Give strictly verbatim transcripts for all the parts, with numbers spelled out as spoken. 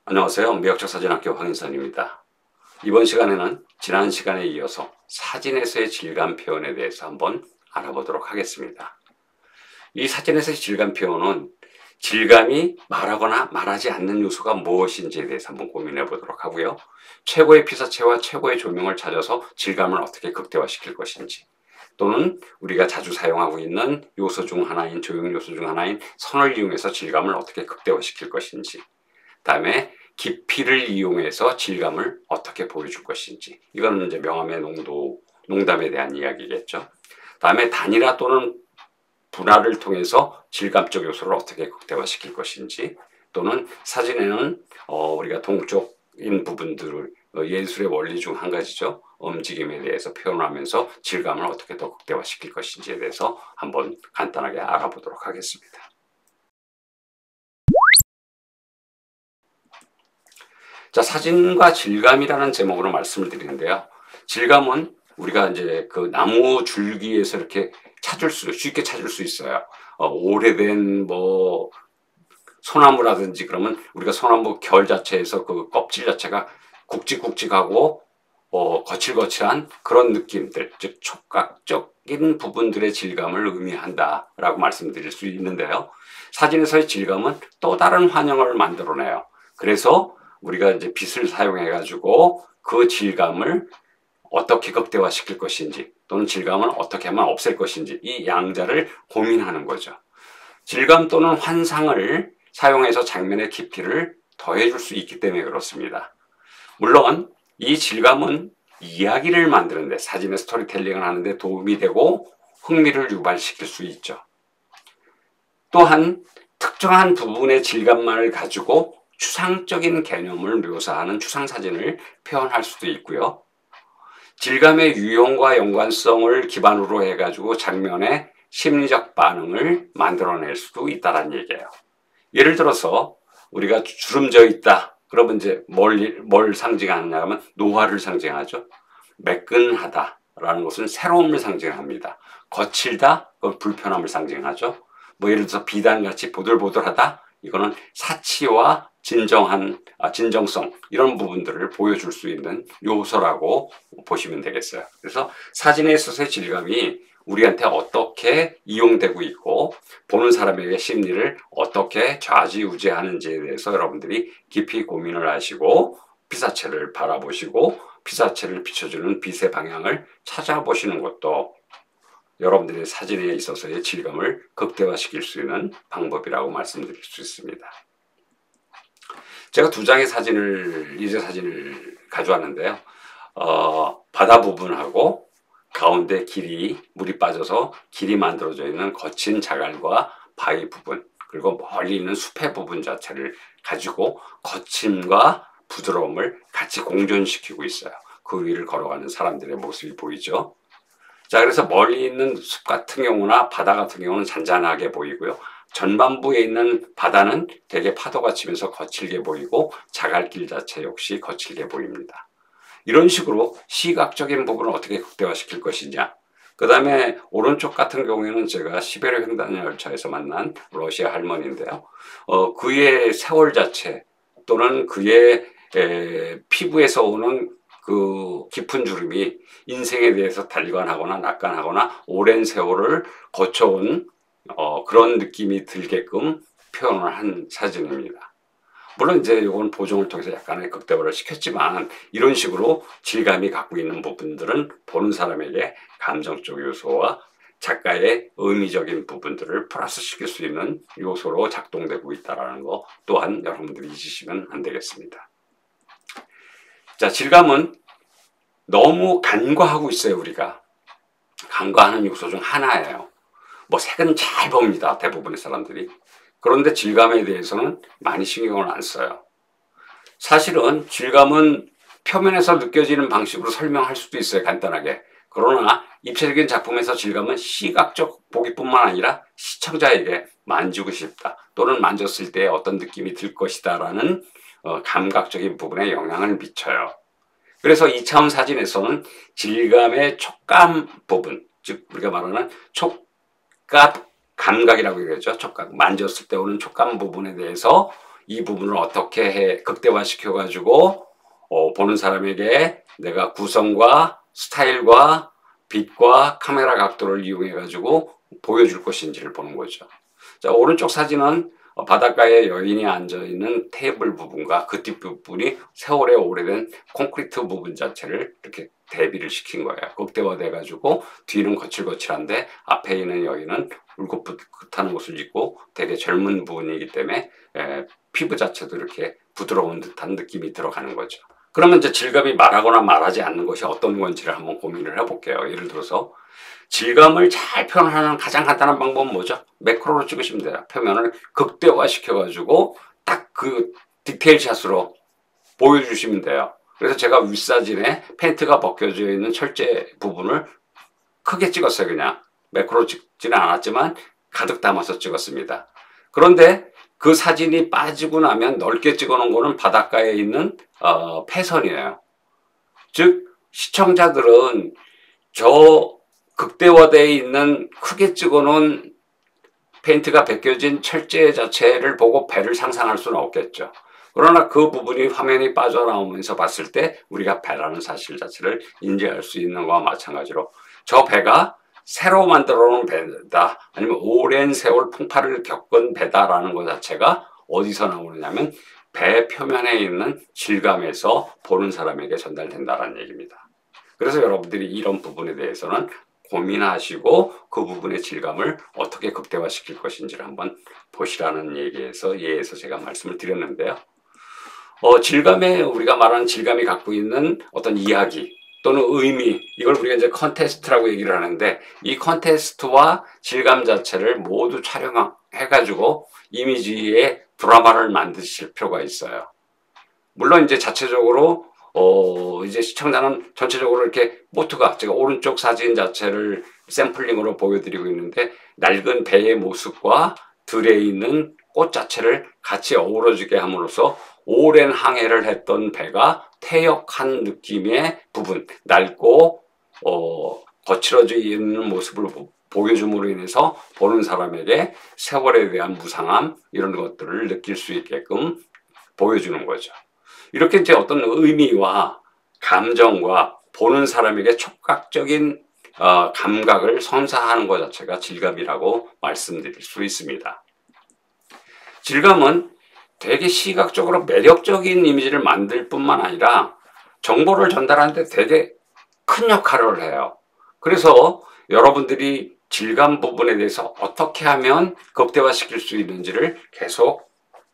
안녕하세요. 미역적 사진학교 황인선입니다. 이번 시간에는 지난 시간에 이어서 사진에서의 질감 표현에 대해서 한번 알아보도록 하겠습니다. 이 사진에서의 질감 표현은 질감이 말하거나 말하지 않는 요소가 무엇인지에 대해서 한번 고민해 보도록 하고요. 최고의 피사체와 최고의 조명을 찾아서 질감을 어떻게 극대화시킬 것인지, 또는 우리가 자주 사용하고 있는 요소 중 하나인 조형 요소 중 하나인 선을 이용해서 질감을 어떻게 극대화시킬 것인지, 다음에 깊이를 이용해서 질감을 어떻게 보여줄 것인지, 이거는 이제 명암의 농도, 농담에 대한 이야기겠죠. 다음에 단일화 또는 분할을 통해서 질감적 요소를 어떻게 극대화시킬 것인지, 또는 사진에는 어, 우리가 동적인 부분들을 어, 예술의 원리 중 한 가지죠. 움직임에 대해서 표현하면서 질감을 어떻게 더 극대화시킬 것인지에 대해서 한번 간단하게 알아보도록 하겠습니다. 자, 사진과 질감이라는 제목으로 말씀을 드리는데요. 질감은 우리가 이제 그 나무 줄기에서 이렇게 찾을 수, 쉽게 찾을 수 있어요. 어, 오래된 뭐 소나무라든지 그러면 우리가 소나무 결 자체에서 그 껍질 자체가 굵직굵직하고 어, 거칠거칠한 그런 느낌들, 즉 촉각적인 부분들의 질감을 의미한다라고 말씀드릴 수 있는데요. 사진에서의 질감은 또 다른 환영을 만들어내요. 그래서 우리가 이제 빛을 사용해 가지고 그 질감을 어떻게 극대화시킬 것인지, 또는 질감을 어떻게 하면 없앨 것인지, 이 양자를 고민하는 거죠. 질감 또는 환상을 사용해서 장면의 깊이를 더해줄 수 있기 때문에 그렇습니다. 물론 이 질감은 이야기를 만드는데, 사진의 스토리텔링을 하는데 도움이 되고 흥미를 유발시킬 수 있죠. 또한 특정한 부분의 질감만을 가지고 추상적인 개념을 묘사하는 추상사진을 표현할 수도 있고요. 질감의 유형과 연관성을 기반으로 해가지고 장면의 심리적 반응을 만들어낼 수도 있다는 얘기예요. 예를 들어서 우리가 주름져 있다. 그러면 이제 뭘, 뭘 상징하느냐 하면 노화를 상징하죠. 매끈하다라는 것은 새로움을 상징합니다. 거칠다, 그건 불편함을 상징하죠. 뭐 예를 들어서 비단같이 보들보들하다, 이거는 사치와 진정한, 아, 진정성, 이런 부분들을 보여줄 수 있는 요소라고 보시면 되겠어요. 그래서 사진에 있어서의 질감이 우리한테 어떻게 이용되고 있고 보는 사람에게 심리를 어떻게 좌지우지하는지에 대해서 여러분들이 깊이 고민을 하시고 피사체를 바라보시고 피사체를 비춰주는 빛의 방향을 찾아보시는 것도 여러분들의 사진에 있어서의 질감을 극대화시킬 수 있는 방법이라고 말씀드릴 수 있습니다. 제가 두 장의 사진을, 이제 사진을 가져왔는데요. 어, 바다 부분하고 가운데 길이, 물이 빠져서 길이 만들어져 있는 거친 자갈과 바위 부분, 그리고 멀리 있는 숲의 부분 자체를 가지고 거침과 부드러움을 같이 공존시키고 있어요. 그 위를 걸어가는 사람들의 모습이 보이죠. 자, 그래서 멀리 있는 숲 같은 경우나 바다 같은 경우는 잔잔하게 보이고요. 전반부에 있는 바다는 되게 파도가 치면서 거칠게 보이고 자갈길 자체 역시 거칠게 보입니다. 이런 식으로 시각적인 부분을 어떻게 극대화시킬 것이냐. 그 다음에 오른쪽 같은 경우에는 제가 시베리아 횡단 열차에서 만난 러시아 할머니인데요. 어, 그의 세월 자체 또는 그의 에, 피부에서 오는 그 깊은 주름이 인생에 대해서 달관하거나 낙관하거나 오랜 세월을 거쳐온 어, 그런 느낌이 들게끔 표현을 한 사진입니다. 물론 이제 이건 보정을 통해서 약간의 극대화를 시켰지만 이런 식으로 질감이 갖고 있는 부분들은 보는 사람에게 감정적 요소와 작가의 의미적인 부분들을 플러스시킬 수 있는 요소로 작동되고 있다는 거 또한 여러분들이 잊으시면 안 되겠습니다. 자, 질감은 너무 간과하고 있어요. 우리가 간과하는 요소 중 하나예요. 뭐 색은 잘 봅니다. 대부분의 사람들이. 그런데 질감에 대해서는 많이 신경을 안 써요. 사실은 질감은 표면에서 느껴지는 방식으로 설명할 수도 있어요. 간단하게. 그러나 입체적인 작품에서 질감은 시각적 보기뿐만 아니라 시청자에게 만지고 싶다, 또는 만졌을 때 어떤 느낌이 들 것이다 라는 어, 감각적인 부분에 영향을 미쳐요. 그래서 이 차원 사진에서는 질감의 촉감 부분, 즉 우리가 말하는 촉감 감각이라고 얘기하죠. 촉각, 만졌을 때 오는 촉감 부분에 대해서 이 부분을 어떻게 해 극대화시켜 가지고 어, 보는 사람에게 내가 구성과 스타일과 빛과 카메라 각도를 이용해 가지고 보여줄 것인지를 보는 거죠. 자, 오른쪽 사진은 바닷가에 여인이 앉아있는 테이블 부분과 그 뒷부분이 세월의 오래된 콘크리트 부분 자체를 이렇게 대비를 시킨 거예요. 극대화돼 가지고 뒤는 거칠거칠한데 앞에 있는 여인은 울긋불긋한 옷을 입고 되게 젊은 부분이기 때문에 에, 피부 자체도 이렇게 부드러운 듯한 느낌이 들어가는 거죠. 그러면 이제 질감이 말하거나 말하지 않는 것이 어떤 건지를 한번 고민을 해볼게요. 예를 들어서 질감을 잘 표현하는 가장 간단한 방법은 뭐죠? 매크로로 찍으시면 돼요. 표면을 극대화 시켜가지고 딱 그 디테일 샷으로 보여주시면 돼요. 그래서 제가 윗사진에 팬트가 벗겨져 있는 철제 부분을 크게 찍었어요. 그냥 매크로 찍지는 않았지만 가득 담아서 찍었습니다. 그런데 그 사진이 빠지고 나면 넓게 찍어놓은 거는 바닷가에 있는 어, 폐선이에요. 즉 시청자들은 저 극대화되어 있는 크게 찍어놓은 페인트가 벗겨진 철제 자체를 보고 배를 상상할 수는 없겠죠. 그러나 그 부분이 화면이 빠져나오면서 봤을 때 우리가 배라는 사실 자체를 인지할 수 있는 것과 마찬가지로 저 배가 새로 만들어 놓은 배다 아니면 오랜 세월 풍파를 겪은 배다라는 것 자체가 어디서 나오느냐면 배 표면에 있는 질감에서 보는 사람에게 전달된다는 얘기입니다. 그래서 여러분들이 이런 부분에 대해서는 고민하시고 그 부분의 질감을 어떻게 극대화시킬 것인지를 한번 보시라는 얘기에서 예에서 제가 말씀을 드렸는데요. 어, 질감에 우리가 말하는 질감이 갖고 있는 어떤 이야기 또는 의미, 이걸 우리가 이제 컨테스트라고 얘기를 하는데 이 컨테스트와 질감 자체를 모두 촬영해가지고 이미지의 드라마를 만드실 필요가 있어요. 물론 이제 자체적으로 어, 이제 시청자는 전체적으로 이렇게 보트가 제가 오른쪽 사진 자체를 샘플링으로 보여드리고 있는데 낡은 배의 모습과 들에 있는 꽃 자체를 같이 어우러지게 함으로써 오랜 항해를 했던 배가 퇴역한 느낌의 부분, 낡고 어, 거칠어져 있는 모습을 보여줌으로 인해서 보는 사람에게 세월에 대한 무상함 이런 것들을 느낄 수 있게끔 보여주는 거죠. 이렇게 이제 어떤 의미와 감정과 보는 사람에게 촉각적인 어, 감각을 선사하는 것 자체가 질감이라고 말씀드릴 수 있습니다. 질감은 되게 시각적으로 매력적인 이미지를 만들 뿐만 아니라 정보를 전달하는데 되게 큰 역할을 해요. 그래서 여러분들이 질감 부분에 대해서 어떻게 하면 극대화시킬 수 있는지를 계속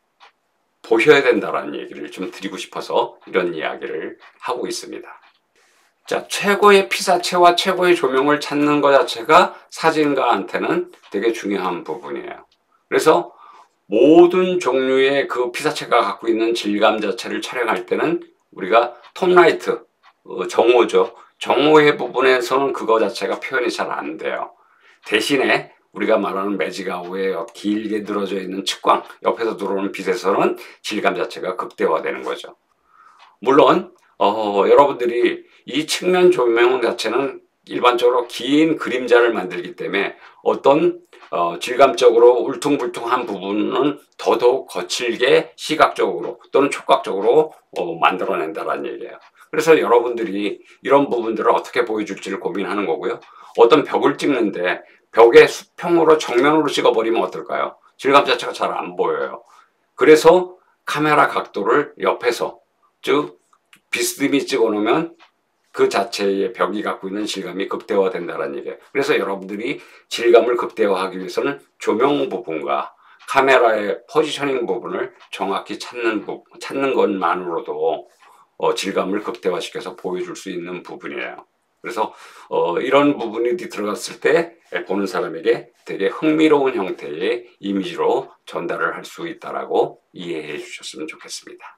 보셔야 된다는 얘기를 좀 드리고 싶어서 이런 이야기를 하고 있습니다. 자, 최고의 피사체와 최고의 조명을 찾는 것 자체가 사진가한테는 되게 중요한 부분이에요. 그래서 모든 종류의 그 피사체가 갖고 있는 질감 자체를 촬영할 때는 우리가 톱라이트, 정오죠. 정오의 부분에서는 그거 자체가 표현이 잘 안 돼요. 대신에 우리가 말하는 매직아웃에 길게 늘어져 있는 측광, 옆에서 들어오는 빛에서는 질감 자체가 극대화되는 거죠. 물론 어, 여러분들이 이 측면 조명 자체는 일반적으로 긴 그림자를 만들기 때문에 어떤 어, 질감적으로 울퉁불퉁한 부분은 더더욱 거칠게 시각적으로 또는 촉각적으로 어, 만들어낸다는 얘기예요. 그래서 여러분들이 이런 부분들을 어떻게 보여줄지를 고민하는 거고요. 어떤 벽을 찍는데 벽에 수평으로 정면으로 찍어버리면 어떨까요? 질감 자체가 잘 안 보여요. 그래서 카메라 각도를 옆에서 즉 비스듬히 찍어놓으면 그 자체의 벽이 갖고 있는 질감이 극대화된다는 얘기예요. 그래서 여러분들이 질감을 극대화하기 위해서는 조명 부분과 카메라의 포지셔닝 부분을 정확히 찾는, 부, 찾는 것만으로도 어, 질감을 극대화시켜서 보여줄 수 있는 부분이에요. 그래서 어, 이런 부분이 들어갔을 때 보는 사람에게 되게 흥미로운 형태의 이미지로 전달을 할 수 있다라고 이해해 주셨으면 좋겠습니다.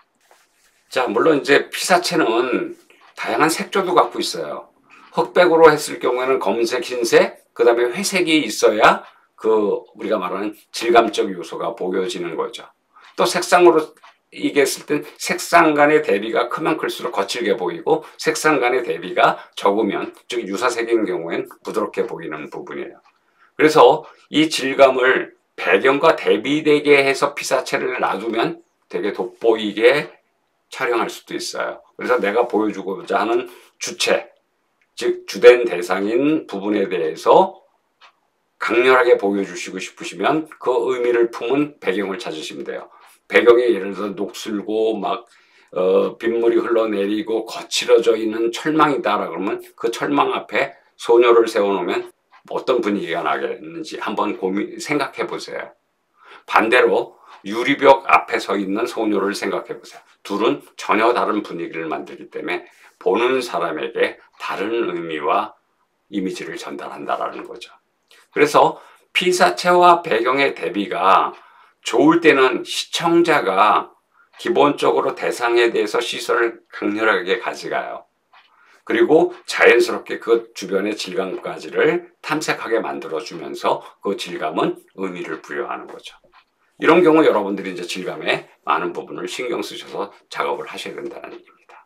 자, 물론 이제 피사체는 다양한 색조도 갖고 있어요. 흑백으로 했을 경우에는 검은색, 흰색, 그 다음에 회색이 있어야 그 우리가 말하는 질감적 요소가 보여지는 거죠. 또 색상으로 이게 했을 땐 색상 간의 대비가 크면 클수록 거칠게 보이고 색상 간의 대비가 적으면 즉 유사색인 경우엔 부드럽게 보이는 부분이에요. 그래서 이 질감을 배경과 대비되게 해서 피사체를 놔두면 되게 돋보이게 촬영할 수도 있어요. 그래서 내가 보여주고자 하는 주체, 즉 주된 대상인 부분에 대해서 강렬하게 보여주시고 싶으시면 그 의미를 품은 배경을 찾으시면 돼요. 배경에 예를 들어 녹슬고 막 어, 빗물이 흘러내리고 거칠어져 있는 철망이다 그러면 그 철망 앞에 소녀를 세워놓으면 어떤 분위기가 나겠는지 한번 고민 생각해 보세요. 반대로 유리벽 앞에 서 있는 소녀를 생각해 보세요. 둘은 전혀 다른 분위기를 만들기 때문에 보는 사람에게 다른 의미와 이미지를 전달한다라는 거죠. 그래서 피사체와 배경의 대비가 좋을 때는 시청자가 기본적으로 대상에 대해서 시선을 강렬하게 가져가요. 그리고 자연스럽게 그 주변의 질감까지를 탐색하게 만들어주면서 그 질감은 의미를 부여하는 거죠. 이런 경우 여러분들이 이제 질감에 많은 부분을 신경 쓰셔서 작업을 하셔야 된다는 얘기입니다.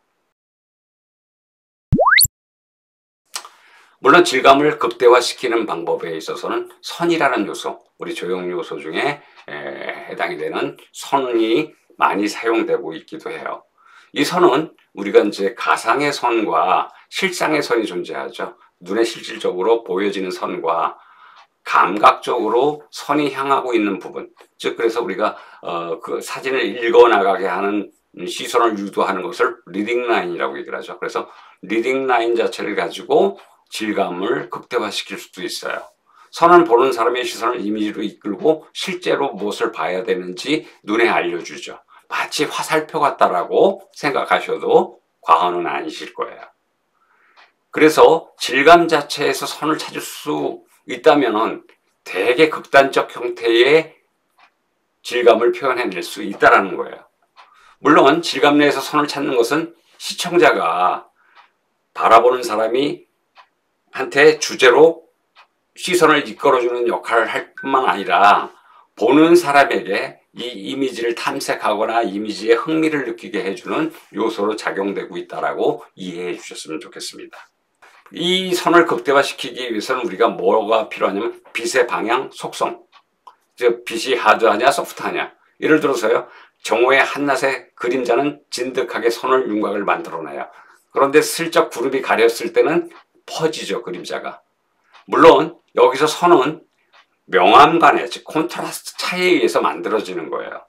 물론 질감을 극대화시키는 방법에 있어서는 선이라는 요소, 우리 조형 요소 중에 해당이 되는 선이 많이 사용되고 있기도 해요. 이 선은 우리가 이제 가상의 선과 실상의 선이 존재하죠. 눈에 실질적으로 보여지는 선과 감각적으로 선이 향하고 있는 부분, 즉 그래서 우리가 어, 그 사진을 읽어 나가게 하는 시선을 유도하는 것을 리딩 라인이라고 얘기를 하죠. 그래서 리딩 라인 자체를 가지고 질감을 극대화시킬 수도 있어요. 선은 보는 사람의 시선을 이미지로 이끌고 실제로 무엇을 봐야 되는지 눈에 알려주죠. 마치 화살표 같다라고 생각하셔도 과언은 아니실 거예요. 그래서 질감 자체에서 선을 찾을 수 있다면 되게 극단적 형태의 질감을 표현해낼 수 있다는 거예요. 물론 질감 내에서 선을 찾는 것은 시청자가 바라보는 사람이 한테 주제로 시선을 이끌어주는 역할을 할 뿐만 아니라 보는 사람에게 이 이미지를 탐색하거나 이미지에 흥미를 느끼게 해주는 요소로 작용되고 있다고 이해해 주셨으면 좋겠습니다. 이 선을 극대화시키기 위해서는 우리가 뭐가 필요하냐면 빛의 방향, 속성, 즉 빛이 하드하냐 소프트하냐. 예를 들어서요, 정오의 한낮의 그림자는 진득하게 선을 윤곽을 만들어내요. 그런데 슬쩍 구름이 가렸을 때는 퍼지죠, 그림자가. 물론 여기서 선은 명암간의 즉 콘트라스트 차이에 의해서 만들어지는 거예요.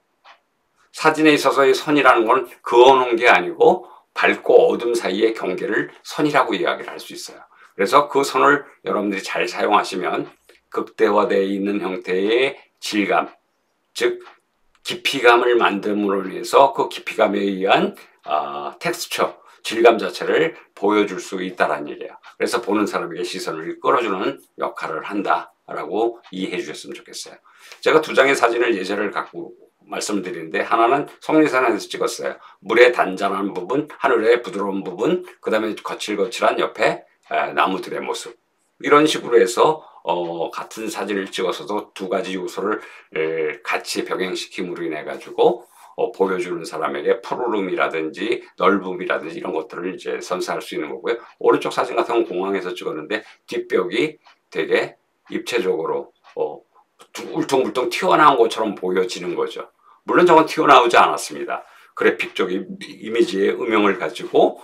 사진에 있어서의 선이라는 건 그어놓은 게 아니고 밝고 어둠 사이의 경계를 선이라고 이야기를 할 수 있어요. 그래서 그 선을 여러분들이 잘 사용하시면 극대화되어 있는 형태의 질감, 즉 깊이감을 만듦으로 인해서 그 깊이감에 의한 어, 텍스처, 질감 자체를 보여줄 수 있다는 얘기예요. 그래서 보는 사람에게 시선을 끌어주는 역할을 한다라고 이해해 주셨으면 좋겠어요. 제가 두 장의 사진을 예제를 갖고 말씀드리는데, 하나는 속리산에서 찍었어요. 물의 단단한 부분, 하늘의 부드러운 부분, 그 다음에 거칠거칠한 옆에 나무들의 모습. 이런 식으로 해서 어, 같은 사진을 찍어서도 두 가지 요소를 에, 같이 병행시킴으로 인해 가지고 어, 보여주는 사람에게 푸르름이라든지 넓음이라든지 이런 것들을 이제 선사할 수 있는 거고요. 오른쪽 사진 같은 건 공항에서 찍었는데 뒷벽이 되게 입체적으로 어, 울퉁불퉁 튀어나온 것처럼 보여지는 거죠. 물론 저건 튀어나오지 않았습니다. 그래픽적 이미지의 음영을 가지고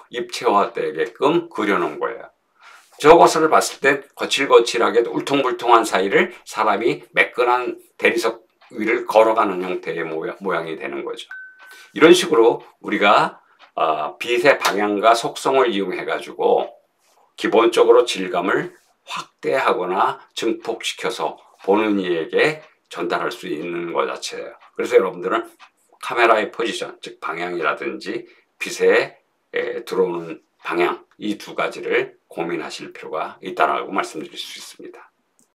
입체화되게끔 그려놓은 거예요. 저것을 봤을 때 거칠거칠하게 울퉁불퉁한 사이를 사람이 매끈한 대리석 위를 걸어가는 형태의 모양, 모양이 되는 거죠. 이런 식으로 우리가 어, 빛의 방향과 속성을 이용해 가지고 기본적으로 질감을 확대하거나 증폭시켜서 보는 이에게 전달할 수 있는 것 자체예요. 그래서 여러분들은 카메라의 포지션, 즉 방향이라든지 빛에 에, 들어오는 방향, 이 두 가지를 고민하실 필요가 있다고 말씀드릴 수 있습니다.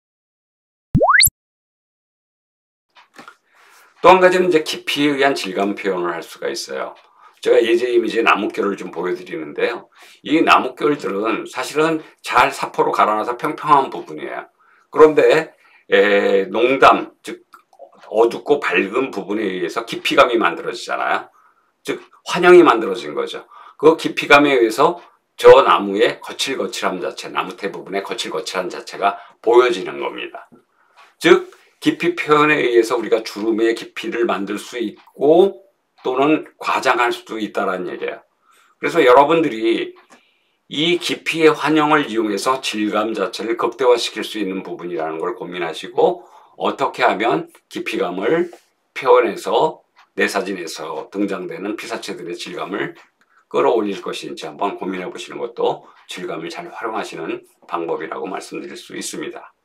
또 한 가지는 이제 깊이에 의한 질감 표현을 할 수가 있어요. 제가 예제 이미지의 나뭇결을 좀 보여드리는데요. 이 나뭇결들은 사실은 잘 사포로 갈아놔서 평평한 부분이에요. 그런데 에, 농담, 즉 어둡고 밝은 부분에 의해서 깊이감이 만들어지잖아요. 즉 환영이 만들어진 거죠. 그 깊이감에 의해서 저 나무의 거칠거칠함 자체, 나무테 부분의 거칠거칠한 자체가 보여지는 겁니다. 즉 깊이 표현에 의해서 우리가 주름의 깊이를 만들 수 있고 또는 과장할 수도 있다는 얘기예요. 그래서 여러분들이 이 깊이의 환영을 이용해서 질감 자체를 극대화시킬 수 있는 부분이라는 걸 고민하시고 어떻게 하면 깊이감을 표현해서 내 사진에서 등장되는 피사체들의 질감을 끌어올릴 것인지 한번 고민해 보시는 것도 질감을 잘 활용하시는 방법이라고 말씀드릴 수 있습니다.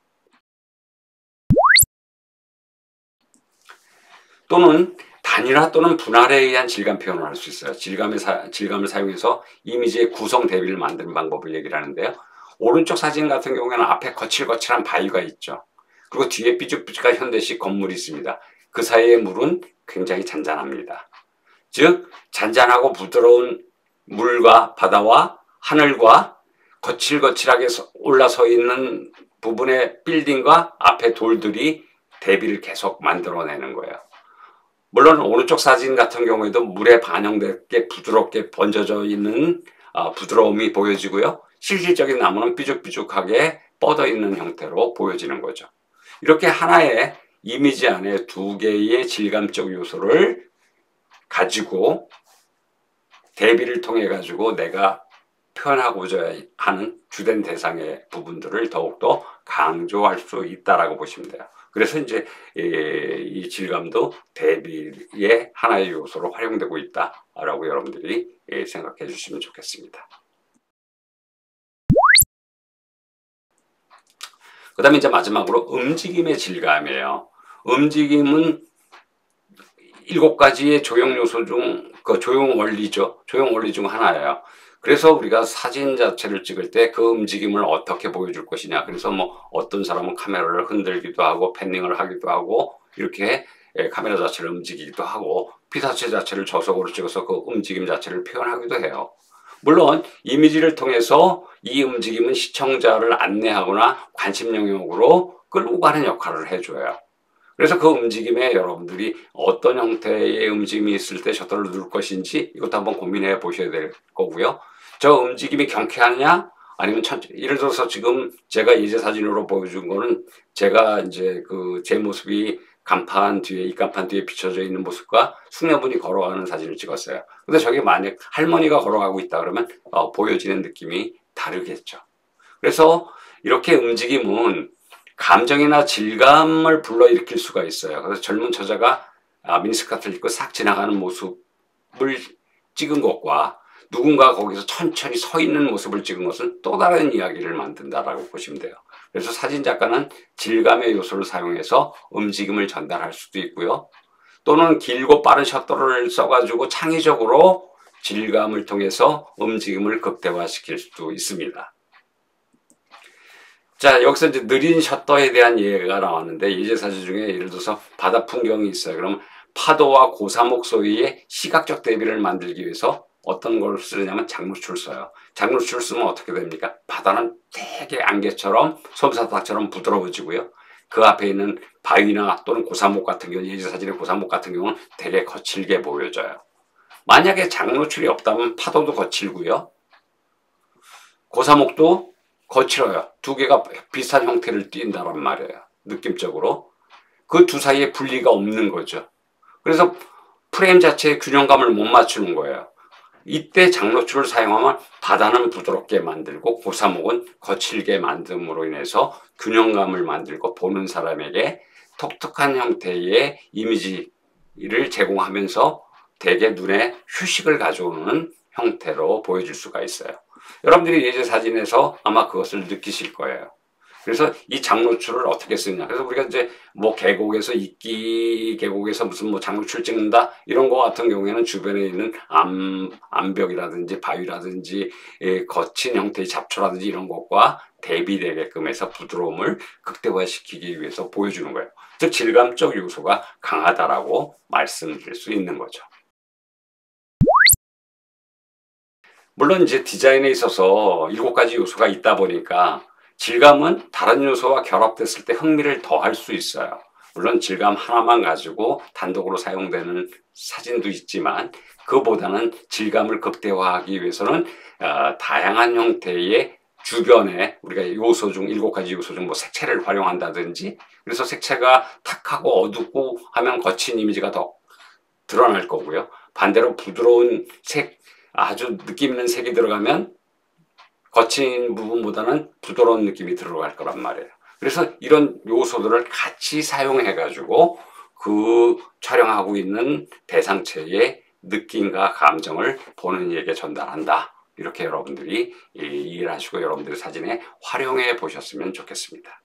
또는 단일화 또는 분할에 의한 질감 표현을 할 수 있어요. 질감의 사, 질감을 사용해서 이미지의 구성 대비를 만드는 방법을 얘기를 하는데요. 오른쪽 사진 같은 경우에는 앞에 거칠거칠한 바위가 있죠. 그리고 뒤에 삐죽삐죽한 현대식 건물이 있습니다. 그 사이의 물은 굉장히 잔잔합니다. 즉 잔잔하고 부드러운 물과 바다와 하늘과 거칠거칠하게 올라서 있는 부분의 빌딩과 앞에 돌들이 대비를 계속 만들어내는 거예요. 물론 오른쪽 사진 같은 경우에도 물에 반영되게 부드럽게 번져져 있는 부드러움이 보여지고요. 실질적인 나무는 삐죽삐죽하게 뻗어 있는 형태로 보여지는 거죠. 이렇게 하나의 이미지 안에 두 개의 질감적 요소를 가지고 대비를 통해 가지고 내가 표현하고자 하는 주된 대상의 부분들을 더욱더 강조할 수 있다라고 보시면 돼요. 그래서 이제 이 질감도 대비의 하나의 요소로 활용되고 있다라고 여러분들이 생각해 주시면 좋겠습니다. 그 다음에 이제 마지막으로 움직임의 질감이에요. 움직임은 일곱 가지의 조형 요소 중, 그 조형 원리죠. 조형 원리 중 하나예요. 그래서 우리가 사진 자체를 찍을 때 그 움직임을 어떻게 보여줄 것이냐. 그래서 뭐 어떤 사람은 카메라를 흔들기도 하고 패닝을 하기도 하고 이렇게 카메라 자체를 움직이기도 하고 피사체 자체를 저속으로 찍어서 그 움직임 자체를 표현하기도 해요. 물론 이미지를 통해서 이 움직임은 시청자를 안내하거나 관심 영역으로 끌고 가는 역할을 해줘요. 그래서 그 움직임에 여러분들이 어떤 형태의 움직임이 있을 때 셔터를 누를 것인지 이것도 한번 고민해 보셔야 될 거고요. 저 움직임이 경쾌하냐 아니면 천천히, 예를 들어서 지금 제가 예제 사진으로 보여준 거는 제가 이제 그 제 모습이 간판 뒤에, 이 간판 뒤에 비춰져 있는 모습과 숙녀분이 걸어가는 사진을 찍었어요. 근데 저게 만약 할머니가 걸어가고 있다 그러면 어, 보여지는 느낌이 다르겠죠. 그래서 이렇게 움직임은 감정이나 질감을 불러일으킬 수가 있어요. 그래서 젊은 처자가 미니스커트를 입고 싹 지나가는 모습을 찍은 것과 누군가 거기서 천천히 서 있는 모습을 찍은 것은 또 다른 이야기를 만든다라고 보시면 돼요. 그래서 사진작가는 질감의 요소를 사용해서 움직임을 전달할 수도 있고요. 또는 길고 빠른 셔터를 써가지고 창의적으로 질감을 통해서 움직임을 극대화시킬 수도 있습니다. 자, 여기서 이제 느린 셔터에 대한 예가 나왔는데 예제 사진 중에 예를 들어서 바다 풍경이 있어요. 그럼 파도와 고사목 소리의 시각적 대비를 만들기 위해서 어떤 걸 쓰느냐면 장루추를 써요. 장루추를 쓰면 어떻게 됩니까? 바다는 되게 안개처럼 솜사탕처럼 부드러워지고요. 그 앞에 있는 바위나 또는 고사목 같은 경우, 예제 사진의 고사목 같은 경우는 되게 거칠게 보여져요. 만약에 장루출이 없다면 파도도 거칠고요. 고사목도 거칠어요. 두 개가 비슷한 형태를 띈다란 말이에요. 느낌적으로. 그 두 사이에 분리가 없는 거죠. 그래서 프레임 자체의 균형감을 못 맞추는 거예요. 이때 장로추를 사용하면 바다는 부드럽게 만들고 고사목은 거칠게 만듦으로 인해서 균형감을 만들고 보는 사람에게 독특한 형태의 이미지를 제공하면서 대개 눈에 휴식을 가져오는 형태로 보여줄 수가 있어요. 여러분들이 예제 사진에서 아마 그것을 느끼실 거예요. 그래서 이 장노출을 어떻게 쓰냐. 그래서 우리가 이제 뭐 계곡에서 이끼 계곡에서 무슨 뭐 장노출 찍는다 이런 거 같은 경우에는 주변에 있는 암, 암벽이라든지 바위라든지 예, 거친 형태의 잡초라든지 이런 것과 대비되게끔 해서 부드러움을 극대화시키기 위해서 보여주는 거예요. 즉 질감적 요소가 강하다라고 말씀드릴 수 있는 거죠. 물론 이제 디자인에 있어서 일곱 가지 요소가 있다 보니까 질감은 다른 요소와 결합됐을 때 흥미를 더할 수 있어요. 물론 질감 하나만 가지고 단독으로 사용되는 사진도 있지만 그보다는 질감을 극대화하기 위해서는 어, 다양한 형태의 주변에 우리가 요소 중 일곱 가지 요소 중 뭐 색채를 활용한다든지, 그래서 색채가 탁하고 어둡고 하면 거친 이미지가 더 드러날 거고요. 반대로 부드러운 색, 아주 느낌 있는 색이 들어가면 거친 부분보다는 부드러운 느낌이 들어갈 거란 말이에요. 그래서 이런 요소들을 같이 사용해 가지고 그 촬영하고 있는 대상체의 느낌과 감정을 본인에게 전달한다. 이렇게 여러분들이 이해를 하시고 여러분들의 사진에 활용해 보셨으면 좋겠습니다.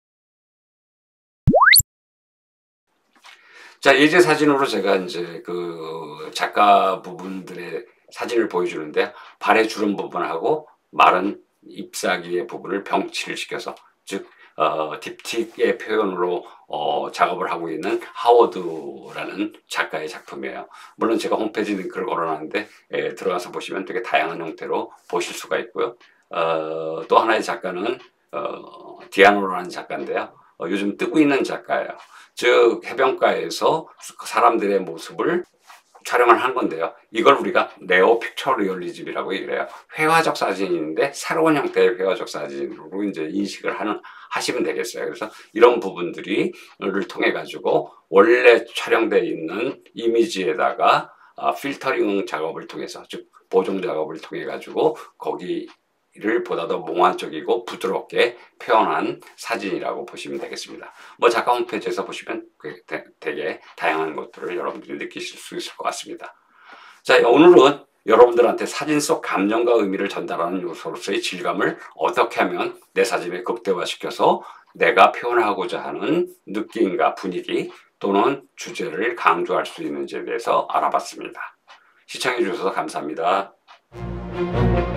자, 예제 사진으로 제가 이제 그 작가 부분들의 사진을 보여주는데, 발의 주름 부분하고 마른 잎사귀의 부분을 병치를 시켜서, 즉 어, 딥틱의 표현으로 어, 작업을 하고 있는 하워드라는 작가의 작품이에요. 물론 제가 홈페이지 링크를 걸어놨는데 에, 들어가서 보시면 되게 다양한 형태로 보실 수가 있고요. 어, 또 하나의 작가는 어, 디아노라는 작가인데요. 어, 요즘 뜨고 있는 작가예요. 즉 해변가에서 사람들의 모습을 촬영을 한 건데요. 이걸 우리가 네오 픽처 리얼리즘이라고 얘기를 해요. 회화적 사진인데 새로운 형태의 회화적 사진으로 이제 인식을 하는, 하시면 되겠어요. 그래서 이런 부분들이, 를 통해 가지고 원래 촬영되어 있는 이미지에다가 아, 필터링 작업을 통해서, 즉 보정 작업을 통해 가지고 거기를 보다 더 몽환적이고 부드럽게 표현한 사진이라고 보시면 되겠습니다. 뭐 작가 홈페이지에서 보시면 되게 다양한 것들을 여러분들이 느끼실 수 있을 것 같습니다. 자, 오늘은 여러분들한테 사진 속 감정과 의미를 전달하는 요소로서의 질감을 어떻게 하면 내 사진에 극대화시켜서 내가 표현하고자 하는 느낌과 분위기 또는 주제를 강조할 수 있는지에 대해서 알아봤습니다. 시청해 주셔서 감사합니다.